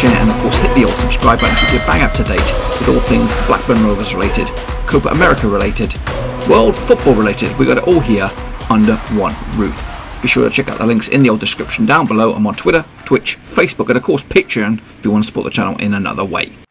share, and of course hit the old subscribe button to keep you bang up to date with all things Blackburn Rovers related, Copa America related, world football related. We got it all here under one roof. Be sure to check out the links in the old description down below. I'm on Twitter, Twitch, Facebook, and of course Patreon if you want to support the channel in another way.